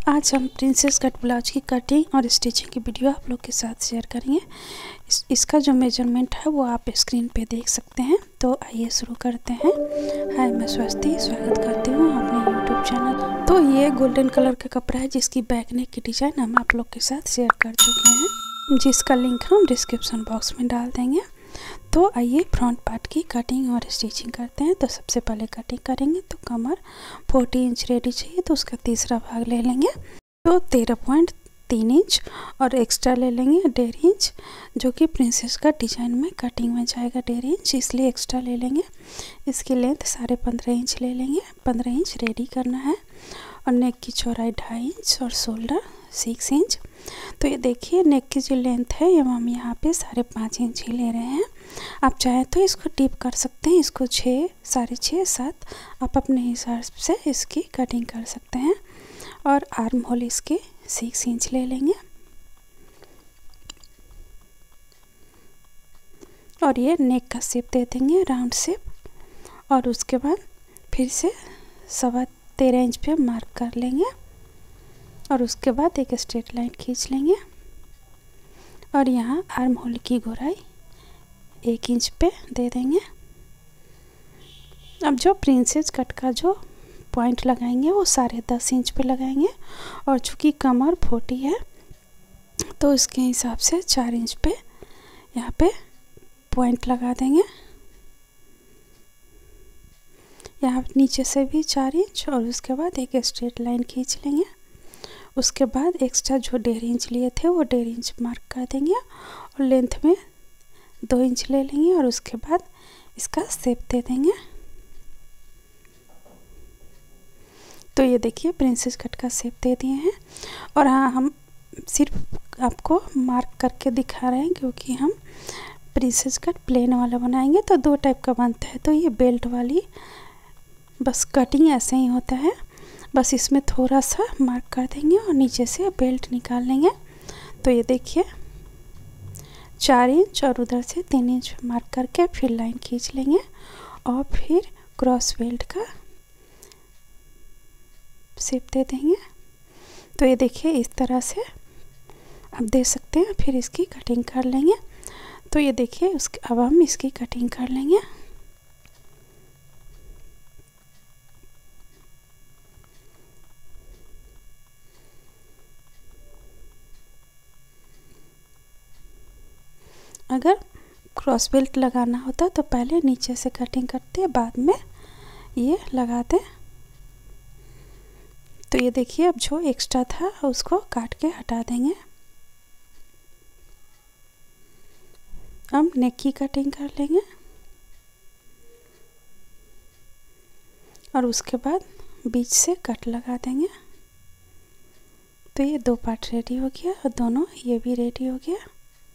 आज हम princess cut blouse की कटिंग और स्टिचिंग की वीडियो आप लोग के साथ शेयर करेंगे। इसका जो मेजरमेंट है वो आप स्क्रीन पे देख सकते हैं। तो आइए शुरू करते हैं। हाय, मैं स्वस्ति स्वागत करती हूँ अपने यूट्यूब चैनल। तो ये गोल्डन कलर का कपड़ा है जिसकी बैक नेक की डिज़ाइन हम आप लोग के साथ शेयर कर चुके हैं, जिसका लिंक हम डिस्क्रिप्शन बॉक्स में डाल देंगे। तो आइए फ्रंट पार्ट की कटिंग और स्टिचिंग करते हैं। तो सबसे पहले कटिंग करेंगे तो कमर 40 इंच रेडी चाहिए, तो उसका तीसरा भाग ले लेंगे तो 13.3 इंच और एक्स्ट्रा ले लेंगे 1.5 इंच, जो कि प्रिंसेस का डिज़ाइन में कटिंग में जाएगा 1.5 इंच, इसलिए एक्स्ट्रा ले लेंगे। इसकी लेंथ 15.5 इंच ले लेंगे। 15 इंच रेडी करना है और नेक की चौड़ाई 2.5 इंच और शोल्डर 6 इंच। तो ये देखिए नेक की जो लेंथ है ये हम यहाँ पे 5.5 इंच ही ले रहे हैं। आप चाहें तो इसको टिप कर सकते हैं, इसको 6, 6.5, 7 आप अपने हिसाब से इसकी कटिंग कर सकते हैं। और आर्म होल इसके 6 इंच ले लेंगे और ये नेक का शेप दे देंगे राउंड शेप। और उसके बाद फिर से 13.25 इंच पे मार्क कर लेंगे और उसके बाद एक स्ट्रेट लाइन खींच लेंगे और यहाँ आर्म होल की गोलाई 1 इंच पे दे देंगे। अब जो प्रिंसेस कट का जो पॉइंट लगाएंगे वो 10.5 इंच पे लगाएंगे और चूँकि कमर 40 है तो इसके हिसाब से 4 इंच पे यहाँ पे पॉइंट लगा देंगे। यहाँ नीचे से भी 4 इंच और उसके बाद एक स्ट्रेट लाइन खींच लेंगे। उसके बाद एक्स्ट्रा जो 1.5 इंच लिए थे वो 1.5 इंच मार्क कर देंगे और लेंथ में 2 इंच ले लेंगे और उसके बाद इसका शेप दे देंगे। तो ये देखिए प्रिंसेस कट का शेप दे दिए हैं। और हाँ, हम सिर्फ आपको मार्क करके दिखा रहे हैं क्योंकि हम प्रिंसेस कट प्लेन वाला बनाएंगे तो 2 टाइप का बनता है। तो ये बेल्ट वाली बस कटिंग ऐसे ही होता है, बस इसमें थोड़ा सा मार्क कर देंगे और नीचे से बेल्ट निकाल लेंगे। तो ये देखिए 4 इंच और उधर से 3 इंच मार्क करके फिर लाइन खींच लेंगे और फिर क्रॉस बेल्ट का शेप दे देंगे। तो ये देखिए इस तरह से आप दे सकते हैं, फिर इसकी कटिंग कर लेंगे। तो ये देखिए अब हम इसकी कटिंग कर लेंगे। अगर क्रॉस बेल्ट लगाना होता तो पहले नीचे से कटिंग करते, बाद में ये लगाते। तो ये देखिए अब जो एक्स्ट्रा था उसको काट के हटा देंगे। अब नेक की कटिंग कर लेंगे और उसके बाद बीच से कट लगा देंगे। तो ये 2 पार्ट रेडी हो गया और दोनों ये भी रेडी हो गया।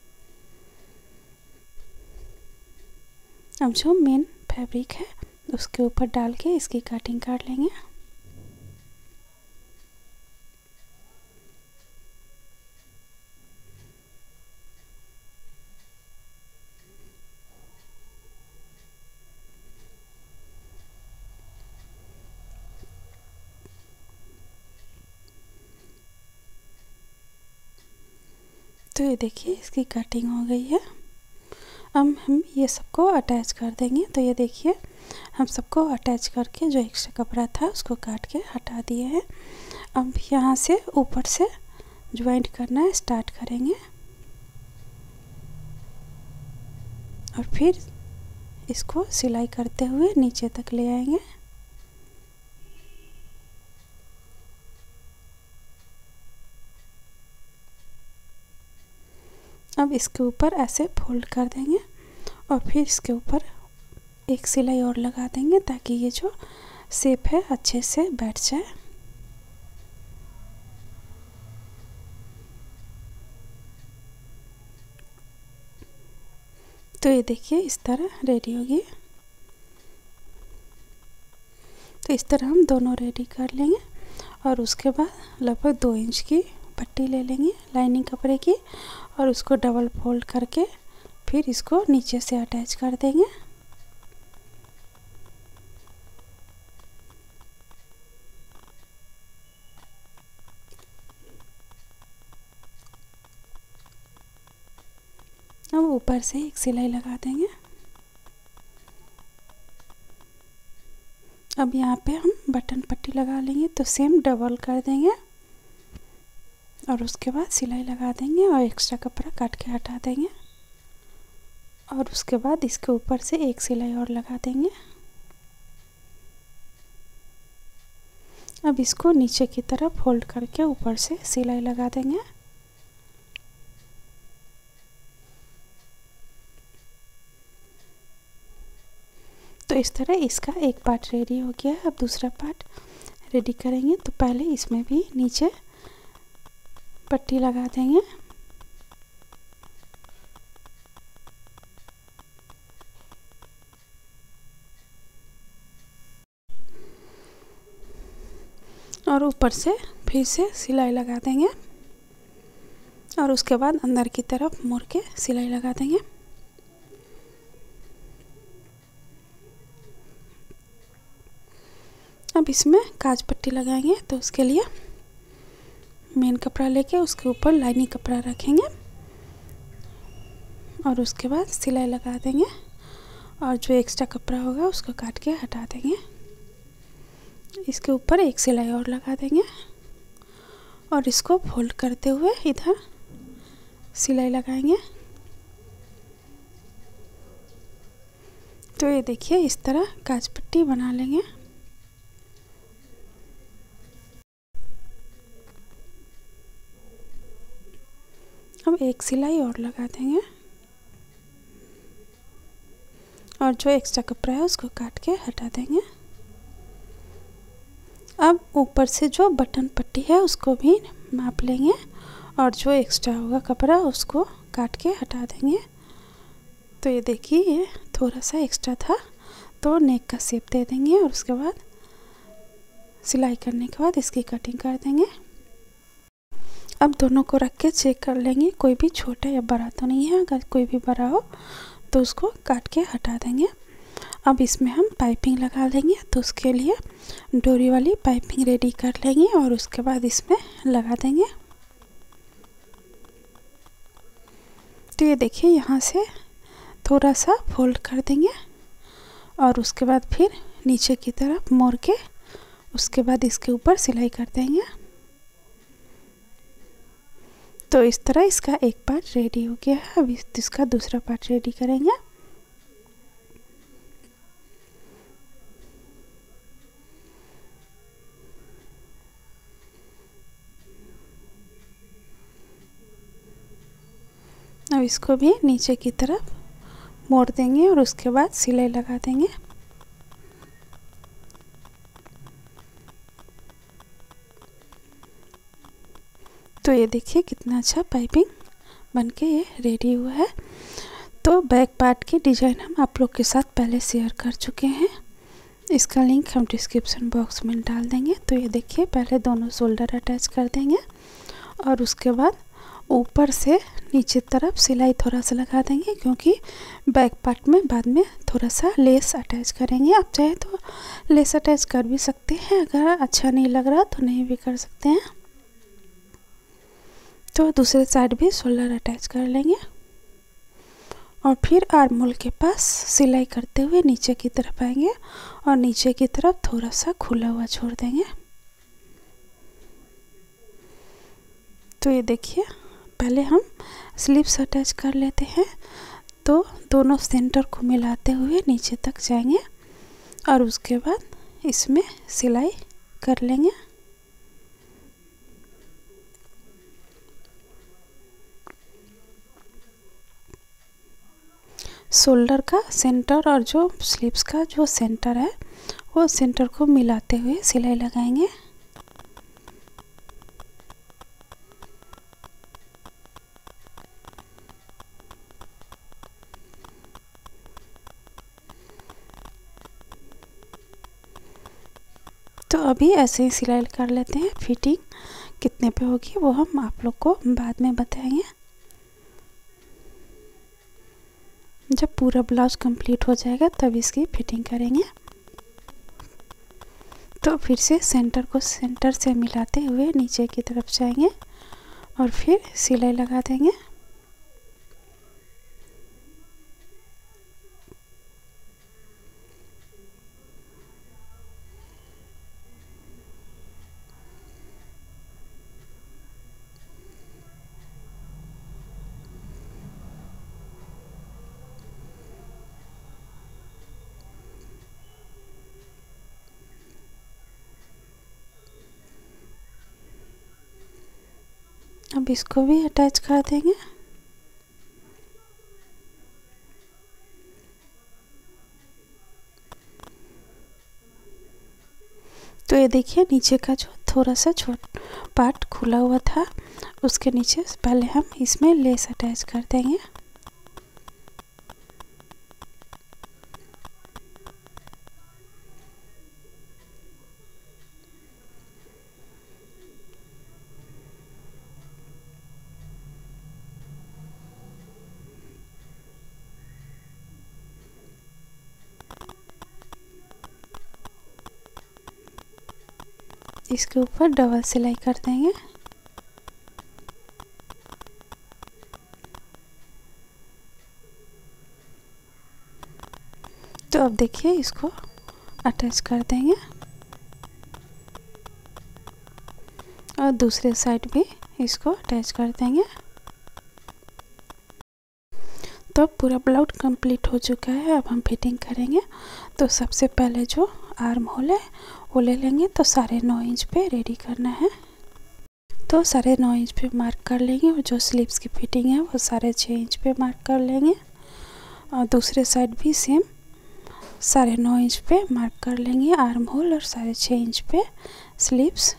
अब जो मेन फैब्रिक है उसके ऊपर डाल के इसकी कटिंग कर लेंगे। तो ये देखिए इसकी कटिंग हो गई है। अब हम ये सबको अटैच कर देंगे। तो ये देखिए हम सबको अटैच करके जो एक्स्ट्रा कपड़ा था उसको काट के हटा दिए हैं। अब यहाँ से ऊपर से ज्वाइंट करना स्टार्ट करेंगे और फिर इसको सिलाई करते हुए नीचे तक ले आएंगे। अब इसके ऊपर ऐसे फोल्ड कर देंगे और फिर इसके ऊपर एक सिलाई और लगा देंगे ताकि ये जो शेप है अच्छे से बैठ जाए। तो ये देखिए इस तरह रेडी होगी। तो इस तरह हम दोनों रेडी कर लेंगे और उसके बाद लगभग 2 इंच की पट्टी ले लेंगे लाइनिंग कपड़े की और उसको डबल फोल्ड करके फिर इसको नीचे से अटैच कर देंगे। अब ऊपर से एक सिलाई लगा देंगे। अब यहाँ पे हम बटन पट्टी लगा लेंगे, तो सेम डबल कर देंगे और उसके बाद सिलाई लगा देंगे और एक्स्ट्रा कपड़ा काट के हटा देंगे। और उसके बाद इसके ऊपर से एक सिलाई और लगा देंगे। अब इसको नीचे की तरफ फोल्ड करके ऊपर से सिलाई लगा देंगे। तो इस तरह इसका एक पार्ट रेडी हो गया है। अब दूसरा पार्ट रेडी करेंगे। तो पहले इसमें भी नीचे पट्टी लगा देंगे। और ऊपर से फिर से सिलाई लगा देंगे और उसके बाद अंदर की तरफ मोड़ के सिलाई लगा देंगे। अब इसमें काज पट्टी लगाएंगे। तो उसके लिए मेन कपड़ा लेके उसके ऊपर लाइनिंग कपड़ा रखेंगे और उसके बाद सिलाई लगा देंगे और जो एक्स्ट्रा कपड़ा होगा उसको काट के हटा देंगे। इसके ऊपर एक सिलाई और लगा देंगे और इसको फोल्ड करते हुए इधर सिलाई लगाएंगे। तो ये देखिए इस तरह काज पट्टी बना लेंगे। अब एक सिलाई और लगा देंगे और जो एक्स्ट्रा कपड़ा है उसको काट के हटा देंगे। अब ऊपर से जो बटन पट्टी है उसको भी माप लेंगे और जो एक्स्ट्रा होगा कपड़ा उसको काट के हटा देंगे। तो ये देखिए ये थोड़ा सा एक्स्ट्रा था, तो नेक का शेप दे देंगे और उसके बाद सिलाई करने के बाद इसकी कटिंग कर देंगे। अब दोनों को रख के चेक कर लेंगे, कोई भी छोटा या बड़ा तो नहीं है। अगर कोई भी बड़ा हो तो उसको काट के हटा देंगे। अब इसमें हम पाइपिंग लगा देंगे। तो उसके लिए डोरी वाली पाइपिंग रेडी कर लेंगे और उसके बाद इसमें लगा देंगे। तो ये देखिए यहाँ से थोड़ा सा फोल्ड कर देंगे और उसके बाद फिर नीचे की तरफ मोड़ के उसके बाद इसके ऊपर सिलाई कर देंगे। तो इस तरह इसका एक पार्ट रेडी हो गया है। अब इसका दूसरा पार्ट रेडी करेंगे। अब इसको भी नीचे की तरफ मोड़ देंगे और उसके बाद सिलाई लगा देंगे। तो ये देखिए कितना अच्छा पाइपिंग बनके ये रेडी हुआ है। तो बैक पार्ट की डिज़ाइन हम आप लोग के साथ पहले शेयर कर चुके हैं, इसका लिंक हम डिस्क्रिप्शन बॉक्स में डाल देंगे। तो ये देखिए पहले दोनों शोल्डर अटैच कर देंगे और उसके बाद ऊपर से नीचे तरफ सिलाई थोड़ा सा लगा देंगे, क्योंकि बैक पार्ट में बाद में थोड़ा सा लेस अटैच करेंगे। आप चाहे तो लेस अटैच कर भी सकते हैं, अगर अच्छा नहीं लग रहा तो नहीं भी कर सकते हैं। तो दूसरे साइड भी शोल्डर अटैच कर लेंगे और फिर आर्म होल के पास सिलाई करते हुए नीचे की तरफ आएंगे और नीचे की तरफ थोड़ा सा खुला हुआ छोड़ देंगे। तो ये देखिए पहले हम स्लीव्स अटैच कर लेते हैं। तो दोनों सेंटर को मिलाते हुए नीचे तक जाएंगे और उसके बाद इसमें सिलाई कर लेंगे। शोल्डर का सेंटर और जो स्लीव्स का जो सेंटर है वो सेंटर को मिलाते हुए सिलाई लगाएंगे। तो अभी ऐसे ही सिलाई कर लेते हैं। फिटिंग कितने पे होगी वो हम आप लोग को बाद में बताएंगे। जब पूरा ब्लाउज कंप्लीट हो जाएगा तब इसकी फिटिंग करेंगे। तो फिर से सेंटर को सेंटर से मिलाते हुए नीचे की तरफ जाएंगे और फिर सिलाई लगा देंगे। अब इसको भी अटैच कर देंगे। तो ये देखिए नीचे का जो थोड़ा सा पार्ट खुला हुआ था उसके नीचे पहले हम इसमें लेस अटैच कर देंगे। इसके ऊपर डबल सिलाई कर देंगे। तो अब देखिए इसको अटैच कर देंगे और दूसरे साइड भी इसको अटैच कर देंगे। तो अब पूरा ब्लाउज कंप्लीट हो चुका है। अब हम फिटिंग करेंगे। तो सबसे पहले जो आर्म होल है वो ले लेंगे। तो 9.5 इंच पे रेडी करना है। तो 9.5 इंच पे मार्क कर लेंगे और जो स्लीव्स की फिटिंग है वो 6.5 इंच पे मार्क कर लेंगे और दूसरे साइड भी सेम 9.5 इंच पे मार्क कर लेंगे आर्म होल और 6.5 इंच पे स्लीव्स।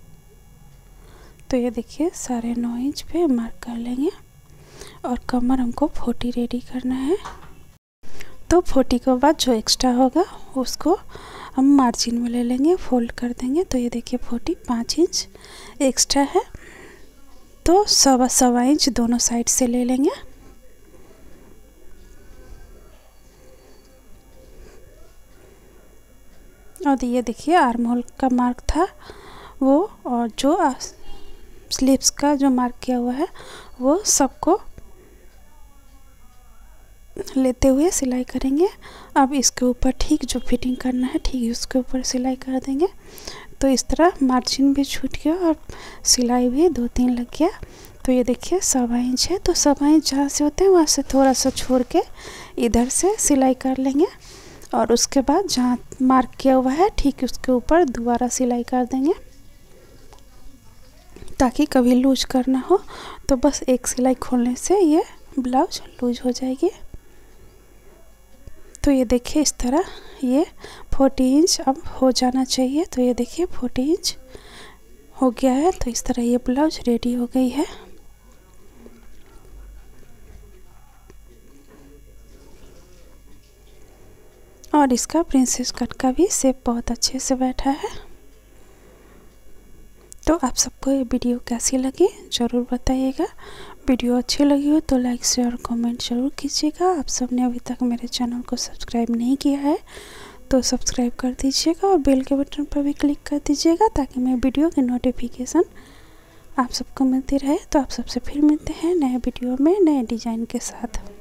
तो ये देखिए 9.5 इंच पे मार्क कर लेंगे और कमर हमको 40 रेडी करना है। तो 40 के बाद जो एक्स्ट्रा होगा उसको हम मार्जिन में ले लेंगे, फोल्ड कर देंगे। तो ये देखिए 5 इंच एक्स्ट्रा है तो 1.25 इंच दोनों साइड से ले लेंगे। और ये देखिए आर्म होल का मार्क था वो और जो स्लीव्स का जो मार्क किया हुआ है वो सबको लेते हुए सिलाई करेंगे। अब इसके ऊपर ठीक जो फिटिंग करना है ठीक उसके ऊपर सिलाई कर देंगे। तो इस तरह मार्जिन भी छूट गया और सिलाई भी 2-3 लग गया। तो ये देखिए 1.25 इंच है तो 1.25 इंच जहाँ से होते हैं वहाँ से थोड़ा सा छोड़ के इधर से सिलाई कर लेंगे और उसके बाद जहाँ मार्क किया हुआ है ठीक उसके ऊपर दोबारा सिलाई कर देंगे ताकि कभी लूज करना हो तो बस एक सिलाई खोलने से ये ब्लाउज लूज हो जाएगी। तो ये देखिए इस तरह ये 40 इंच अब हो जाना चाहिए। तो ये देखिए 40 इंच हो गया है। तो इस तरह ये ब्लाउज रेडी हो गई है। और इसका प्रिंसेस कट का भी शेप बहुत अच्छे से बैठा है। तो आप सबको ये वीडियो कैसी लगी ज़रूर बताइएगा। वीडियो अच्छी लगी हो तो लाइक शेयर और कमेंट ज़रूर कीजिएगा। आप सबने अभी तक मेरे चैनल को सब्सक्राइब नहीं किया है तो सब्सक्राइब कर दीजिएगा और बेल के बटन पर भी क्लिक कर दीजिएगा ताकि मैं वीडियो की नोटिफिकेशन आप सबको मिलती रहे। तो आप सबसे फिर मिलते हैं नए वीडियो में नए डिज़ाइन के साथ।